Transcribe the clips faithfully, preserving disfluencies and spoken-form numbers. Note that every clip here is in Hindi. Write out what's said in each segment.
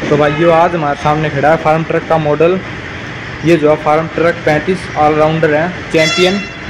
तो भाइयों आज हमारे सामने खड़ा है फार्म ट्रक का मॉडल। ये जो है फार्म ट्रक पैंतीस ऑलराउंडर है, चैंपियन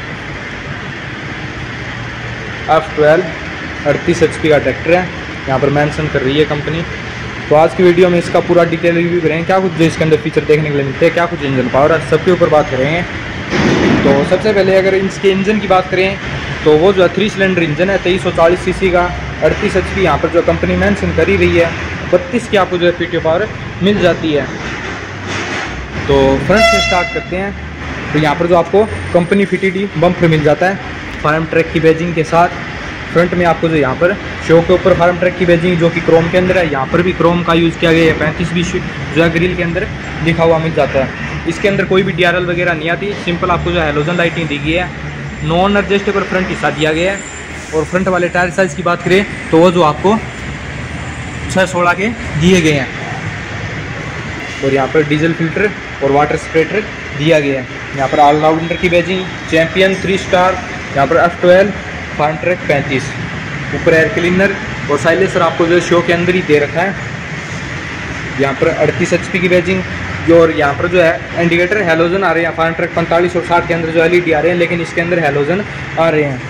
एफ ट्वेल्व अड़तीस एच पी का ट्रैक्टर है। यहाँ पर मेंशन कर रही है कंपनी। तो आज की वीडियो में इसका पूरा डिटेल रिव्यू करेंगे, क्या कुछ जो इसके अंदर फीचर देखने के लिए मिलते हैं, क्या कुछ इंजन पावर है, सबके ऊपर बात करेंगे। तो सबसे पहले अगर इसके इंजन की बात करें तो वो जो है थ्री सिलेंडर इंजन है, तेईस सौ चालीस सी सी का, अड़तीस एच पी यहाँ पर जो कंपनी मेंशन कर ही रही है। बत्तीस की आपको जो है पी टी ओ पावर मिल जाती है। तो फ्रंट से स्टार्ट करते हैं। तो यहाँ पर जो आपको कंपनी फिटेड बम्पर मिल जाता है फार्म ट्रक की बैजिंग के साथ। फ्रंट में आपको जो यहाँ पर शो के ऊपर फार्म ट्रक की बैजिंग जो कि क्रोम के अंदर है, यहाँ पर भी क्रोम का यूज़ किया गया है। पैंतीस बीस जो है ग्रिल के अंदर लिखा हुआ मिल जाता है। इसके अंदर कोई भी डी आर एल वगैरह नहीं आती, सिंपल आपको जो हेलोजन लाइटिंग दी गई है। नॉन एडजस्टेबल फ्रंट हिस्सा दिया गया है। और फ्रंट वाले टायर साइज़ की बात करें तो वो जो आपको छः सोलह के दिए गए हैं। और यहाँ पर डीजल फिल्टर और वाटर स्प्रेटर दिया गया है। यहाँ पर ऑलराउंडर की बैजिंग, चैंपियन थ्री स्टार, यहाँ पर एफ ट्वेल्व फार्म ट्रक पैंतीस, ऊपर एयर क्लीनर और साइलेंसर आपको जो शो के अंदर ही दे रखा है। यहाँ पर अड़तीस एच पी की बैजिंग जो, और यहाँ पर जो है इंडिकेटर हेलोजन आ रहे हैं। फार्म ट्रक पैंतालीस और साठ के अंदर जो एल ई डी आ रहे हैं, लेकिन इसके अंदर हेलोजन आ रहे हैं।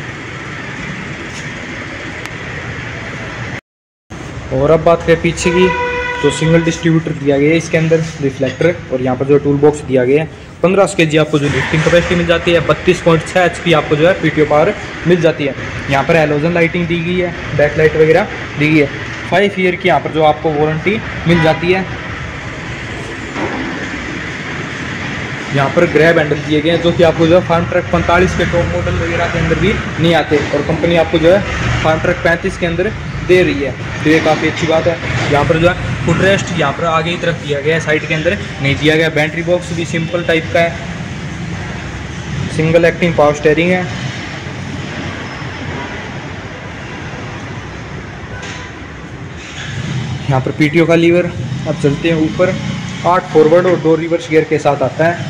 और अब बात करें पीछे की तो सिंगल डिस्ट्रीब्यूटर दिया गया है इसके अंदर, रिफ्लेक्टर, और यहाँ पर जो टूल बॉक्स दिया गया है। पंद्रह के जी आपको जो लिफ्टिंग कैपेसिटी मिल जाती है। बत्तीस पॉइंट छः एच पी आपको जो है पी टी ओ पावर मिल जाती है। यहाँ पर हेलोजन लाइटिंग दी गई है, बैक लाइट वगैरह दी गई है। फाइव ईयर की यहाँ पर जो आपको वारंटी मिल जाती है। यहाँ पर ग्रैब हैंडल दिए गए हैं जो कि आपको जो है फार्म ट्रक पैंतालीस के टॉप मॉडल वगैरह के अंदर भी नहीं आते, और कंपनी आपको जो है फार्म ट्रक पैंतीस के अंदर दे रही है। तो ये काफ़ी अच्छी बात है। यहाँ पर जो है फुट रेस्ट यहाँ पर आगे की तरफ दिया गया है, साइड के अंदर नहीं दिया गया। बैटरी बॉक्स भी सिंपल टाइप का है। सिंगल एक्टिंग पावर स्टेयरिंग है। यहाँ पर पी टी ओ का लीवर अब चलते हैं ऊपर। आठ फॉरवर्ड और दो रिवर्स गियर के साथ आता है।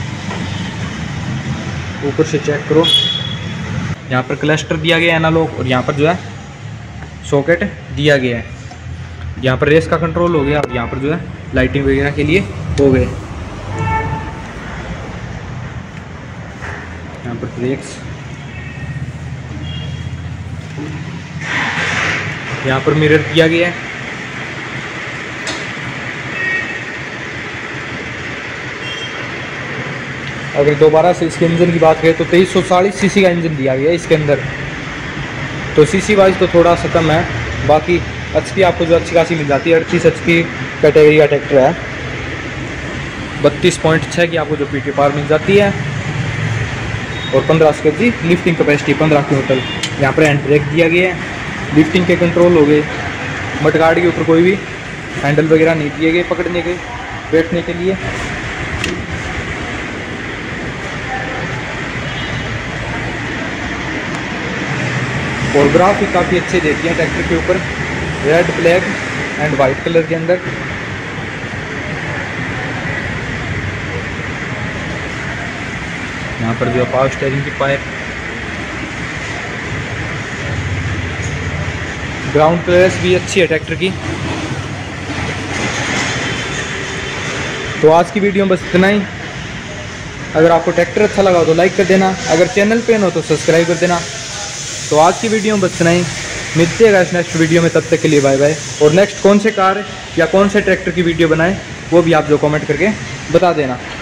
ऊपर से चेक करो, यहाँ पर क्लस्टर दिया गया है एनालॉग, और यहाँ पर जो है सॉकेट दिया गया है। यहाँ पर रेस का कंट्रोल हो गया, और यहाँ पर जो है लाइटिंग वगैरह के लिए हो गए। यहाँ पर ब्रेक्स, यहाँ पर मिरर दिया गया है। अगर दोबारा से इसके इंजन की बात करें तो तेईस सौ चालीस सी सी का इंजन दिया गया है इसके अंदर। तो सीसी वाइज तो थोड़ा सा कम है, बाकी एच पी आपको जो अच्छी खासी मिल जाती है। अड़तीस एच पी कैटेगरी का ट्रैक्टर है। बत्तीस पॉइंट छः की आपको जो पी टी पावर मिल जाती है, और पंद्रह के जी लिफ्टिंग कैपेसिटी पंद्रह की होटल। यहाँ पर हैंड ब्रेक दिया गया है, लिफ्टिंग के कंट्रोल हो गए। मडगार्ड के ऊपर कोई भी हैंडल वगैरह नहीं दिए गए पकड़ने के, बैठने के लिए। और ग्राफिक काफ़ी अच्छे देती हैं ट्रैक्टर के ऊपर, red black and white colour के अंदर। यहाँ पर जो है पावर स्टीयरिंग की पाइप, ग्राउंड क्लियरेंस भी अच्छी है ट्रैक्टर की। तो आज की वीडियो में बस इतना ही। अगर आपको ट्रैक्टर अच्छा लगा तो लाइक कर देना, अगर चैनल पे न हो तो सब्सक्राइब कर देना। तो आज की वीडियो में बस इतना ही। मिलते हैं इस नेक्स्ट वीडियो में, तब तक के लिए बाय बाय। और नेक्स्ट कौन से कार या कौन से ट्रैक्टर की वीडियो बनाएं वो भी आप जो कमेंट करके बता देना।